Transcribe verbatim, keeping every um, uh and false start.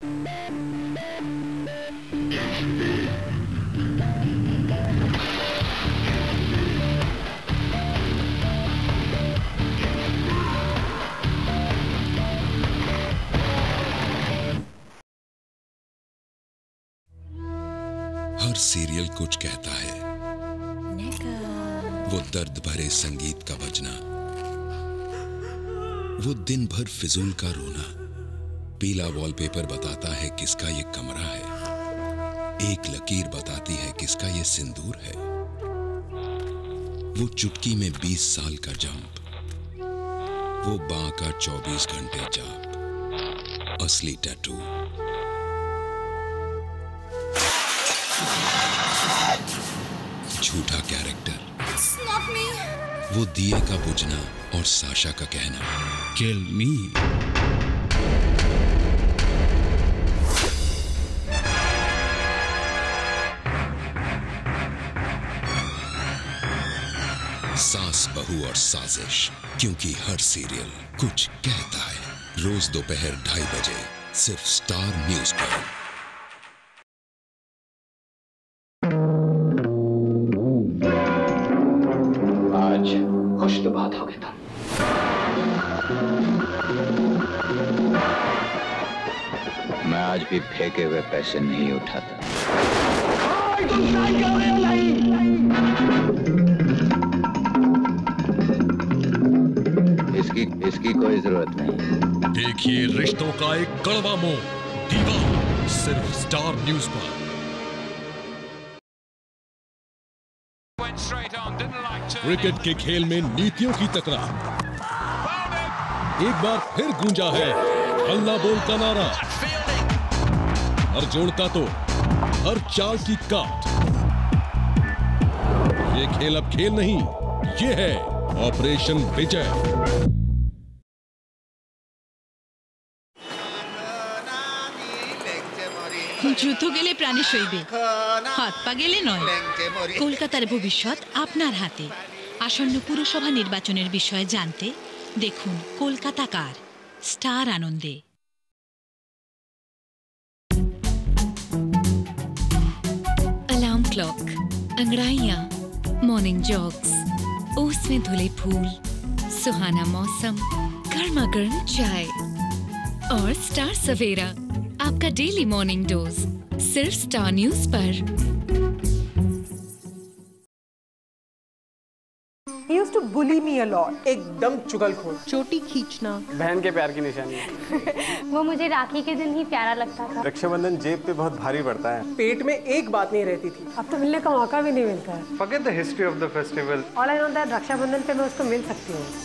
हर serial कुछ कहता है, वो दर्द भरे संगीत का बजना, वो दिन भर फिजूल का रोना। पीला वॉलपेपर बताता है किसका ये कमरा है, एक लकीर बताती है किसका ये सिंदूर है। वो चुटकी में बीस साल का जंप, वो बाँ का चौबीस घंटे जाप, असली टैटू। झूठा कैरेक्टर, वो दिए का बुझना और साशा का कहना, किल मी। सास बहू और साजिश, क्योंकि हर सीरियल कुछ कहता है। रोज दोपहर ढाई बजे सिर्फ स्टार न्यूज पर। खुश तो बात हो गई था। मैं आज भी फेंके हुए पैसे नहीं उठाता। इसकी इसकी कोई जरूरत नहीं। देखिए रिश्तों का एक कड़वा मोड़, दीवार, सिर्फ स्टार न्यूज पर। क्रिकेट के खेल में नीतियों की टकरार, एक बार फिर गूंजा है अल्लाह बोल का नारा। हर जोड़ता तो हर चाल की काट। ये खेल अब खेल नहीं, ये है ऑपरेशन विजय। যুদ্ধ গেলে প্রাণে সইবে, হাত পা গেলে নয়। কলকাতার ভবিষ্যৎ আপনার হাতে। আসন্ন পুরসভা নির্বাচনের বিষয়ে জানতে দেখুন কলকাতা কার, স্টার আনন্দে। अलार्म क्लॉक, अंगड़ाइयाँ, मॉर्निंग जॉग्स, ओस में धुले फूल, सुहाना मौसम, गर्मा गर्म चाय और स्टार सवेरा, आपका डेली मॉर्निंग डोज, सिर्फ स्टार न्यूज पर। He used to bully me a lot. एकदम चुगलखोर, चोटी खींचना, बहन के प्यार की निशानी। वो मुझे राखी के दिन ही प्यारा लगता था। रक्षाबंधन जेब पे बहुत भारी पड़ता है। पेट में एक बात नहीं रहती थी। अब तो मिलने का मौका भी नहीं मिलता है। Forget the history of the festival. All I know that Rakshabandhan पे मैं उसको मिल सकती हूँ।